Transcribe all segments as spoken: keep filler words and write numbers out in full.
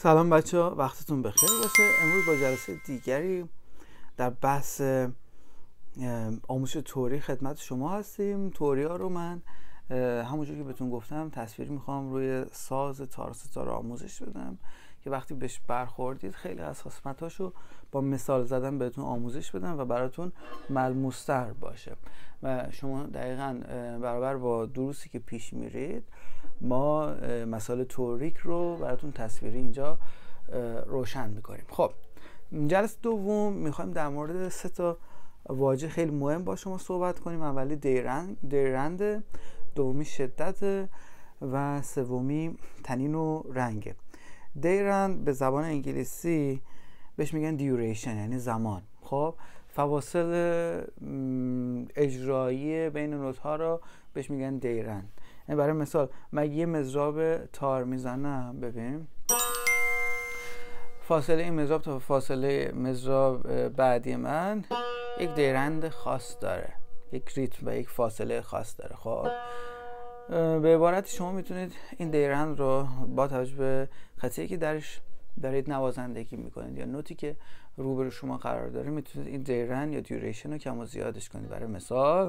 سلام بچه ها، وقتتون بخیر باشه. امروز با جلسه دیگری در بحث آموزش توری خدمت شما هستیم. توری ها رو من همونجور که بهتون گفتم تصویری میخوام روی ساز تار ستار آموزش بدم که وقتی بهش برخوردید خیلی از قسمتاشو با مثال زدن بهتون آموزش بدم و براتون ملموستر باشه و شما دقیقاً برابر با دروسی که پیش میرید ما مسائل توریک رو براتون تصویری اینجا روشن میکنیم. خب جلسه دوم میخوایم در مورد سه تا واژه خیلی مهم با شما صحبت کنیم. اولی دیرند، دیرند، دومی شدت و سومی تنین و رنگه. دیرند به زبان انگلیسی بهش میگن دیوریشن، یعنی زمان. خب فواصل اجرایی بین نوت ها رو بهش میگن دیرند. یعنی برای مثال من یه مضراب تار میزنم، ببین فاصله این مضراب تا فاصله مضراب بعدی من یک دیرند خاص داره، یک ریتم و یک فاصله خاص داره. خب به عبارت شما میتونید این دیرند رو با توجه به خطی که درش دارید نوازندگی میکنید یا نوتی که روبرو شما قرار داره میتونید این دیرند یا دیوریشن رو کم و زیادش کنید. برای مثال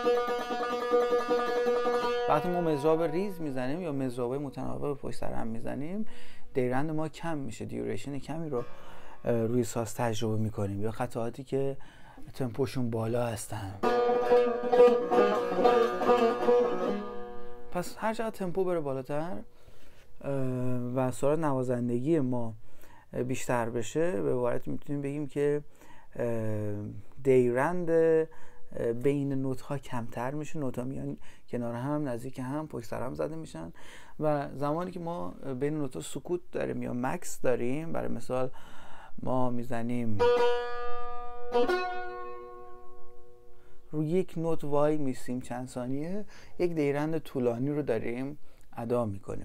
وقتی ما مضراب ریز میزنیم یا مضراب متناوب پشت سر هم میزنیم دیرند ما کم میشه، دیوریشن کمی رو روی ساز تجربه میکنیم. یا قطعاتی که تمپوشون بالا هستن، پس هر چقدر تمپو بره بالاتر و سرعت نوازندگی ما بیشتر بشه به عبارت میتونیم بگیم که دیرند بین نوت ها کمتر میشه، نوت ها میان کنار هم، نزدیک هم، پشت سر هم زده میشن و زمانی که ما بین نوت ها سکوت داریم یا مکس داریم، برای مثال ما میزنیم روی یک نوت وای میسیم چند ثانیه، یک دیرند طولانی رو داریم ادا میکنیم.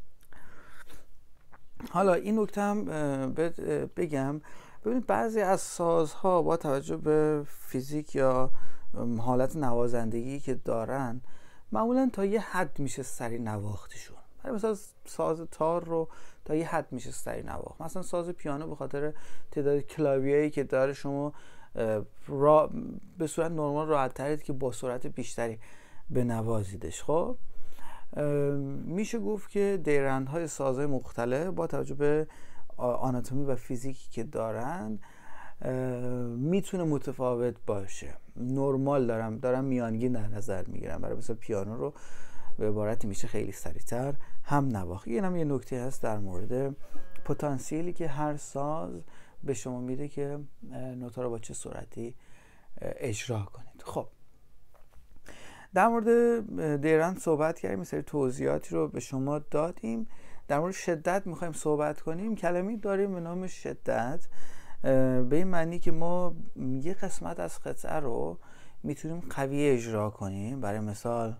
حالا این نکته هم بگم، ببینید بعضی از سازها با توجه به فیزیک یا حالت نوازندگی که دارن معمولا تا یه حد میشه سری نواختشون. برای مثلا ساز تار رو تا یه حد میشه سری نواخت. مثلا ساز پیانو به خاطر تعداد کلاویه‌ای که داره شما را به صورت نرمال راحت ترید که با سرعت بیشتری بنوازیدش. خب میشه گفت که دیرندهای سازهای مختلف با توجه به آناتومی و فیزیکی که دارن میتونه متفاوت باشه. نرمال دارم دارم میانگین در نظر میگیرم. برای مثلا پیانو رو به عبارتی میشه خیلی سریعتر هم نواخت. این هم یه نکته هست در مورد پتانسیلی که هر ساز به شما میده که نوتا رو با چه سرعتی اجرا کنید. خب در مورد دیرند صحبت کردیم، مثل توضیحاتی رو به شما دادیم. در مورد شدت میخوایم صحبت کنیم. کلمه‌ای داریم به نام شدت، به این معنی که ما یه قسمت از قطعه رو میتونیم قوی اجرا کنیم. برای مثال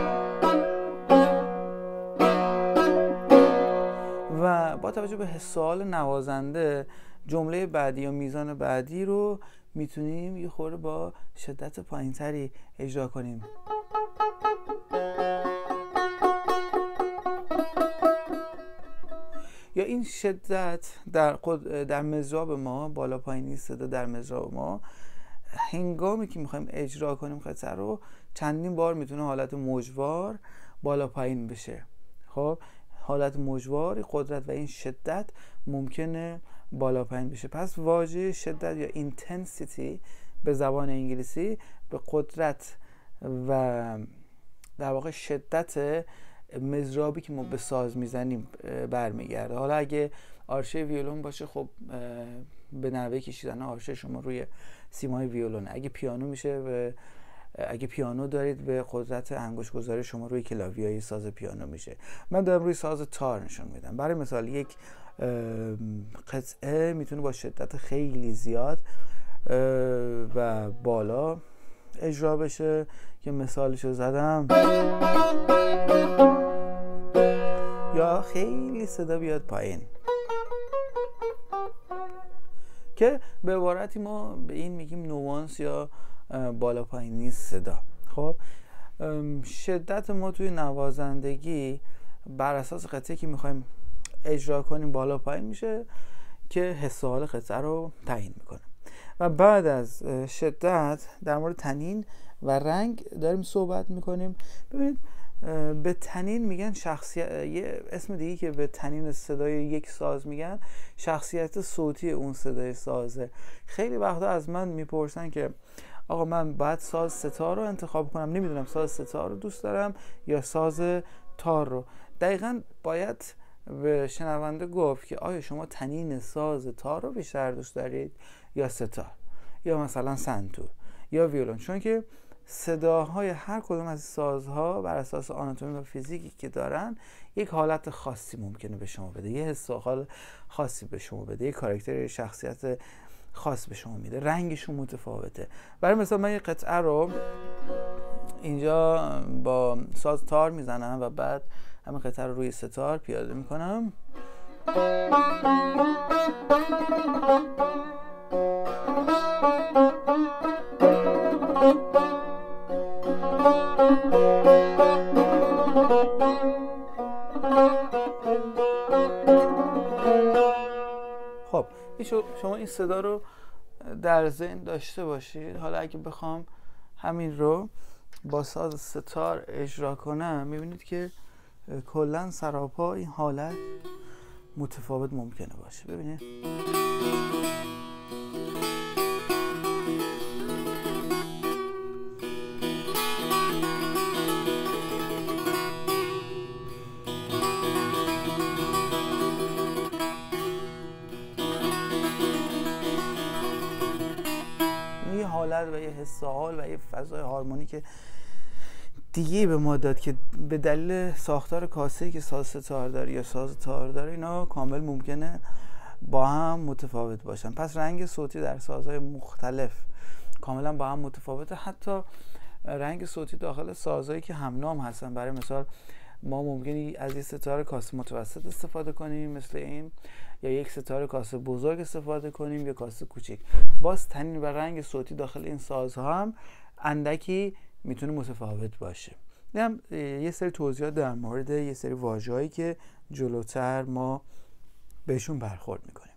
و با توجه به سوال نوازنده جمله بعدی یا میزان بعدی رو میتونیم یه خورده با شدت پایینتری اجرا کنیم. یا این شدت در در مضراب ما، بالا پایینی صدا در مضراب ما هنگامی که میخوایم اجرا کنیم قطعه رو چندین بار میتونه حالت موجوار بالا پایین بشه. خب حالت موجوار قدرت و این شدت ممکنه بالا پایین بشه. پس واژه شدت یا intensity به زبان انگلیسی به قدرت و در واقع شدت مضرابی که ما به ساز میزنیم برمیگرده. حالا اگه آرشه ویولون باشه خب به نحوه کشیدن آرشه شما روی سیمای ویولون، اگه پیانو میشه به اگه پیانو دارید به قدرت انگشت گذاری شما روی کلاویه‌های ساز پیانو میشه. من دارم روی ساز تار نشون میدم. برای مثال یک قطعه میتونه با شدت خیلی زیاد و بالا اجرا بشه که مثالشو زدم، یا خیلی صدا بیاد پایین که به عبارتی ما به این میگیم نوانس یا بالا پایینی صدا. خب شدت ما توی نوازندگی بر اساس قطعه که میخوایم اجرا کنیم بالا پایین میشه که حس و حال قطعه رو تعیین میکنه. و بعد از شدت در مورد تنین و رنگ داریم صحبت میکنیم. ببینید به تنین میگن شخصیت، یه اسم دیگه که به تنین صدای یک ساز میگن شخصیت صوتی اون صدای سازه. خیلی وقتا از من میپرسن که آقا من باید ساز ستار رو انتخاب کنم، نمیدونم ساز ستار رو دوست دارم یا ساز تار رو. دقیقاً باید به شنونده گفت که آیا شما تنین ساز تار رو بیشتر دوست دارید یا ستار یا مثلا سنتور یا ویولون، چون که صداهای هر کدوم از سازها بر اساس آناتومی و فیزیکی که دارن یک حالت خاصی ممکنه به شما بده، یه حس و حال خاصی به شما بده، یه کاراکتر، شخصیت خاص به شما میده، رنگشون متفاوته. برای مثلا من یه قطعه رو اینجا با ساز تار میزنم و بعد همین قطعه رو روی ستار پیاده میکنم. خب شما این صدا رو در ذهن داشته باشید. حالا اگه بخوام همین رو با ساز ستار اجرا کنم میبینید که کلا سراپا این حالت متفاوت ممکنه باشه. ببینید یه حالت و یه حس و حال و یه فضای هارمونیک دیگه به ما داد که به دلیل ساختار کاسه‌ای که ساز ستار داره یا ساز تار داره اینا کامل ممکنه با هم متفاوت باشن. پس رنگ صوتی در سازهای مختلف کاملا با هم متفاوته. حتی رنگ صوتی داخل سازهایی که همنام هستن، برای مثال ما ممکنه از یک ستار کاسه متوسط استفاده کنیم مثل این، یا یک ستار کاسه بزرگ استفاده کنیم یا کاسه کوچیک. باز تنین و رنگ صوتی داخل این سازها هم اندکی میتونه متفاوت باشه. دیدم یه سری توضیحات در مورد یه سری واژه‌هایی که جلوتر ما بهشون برخورد میکنیم.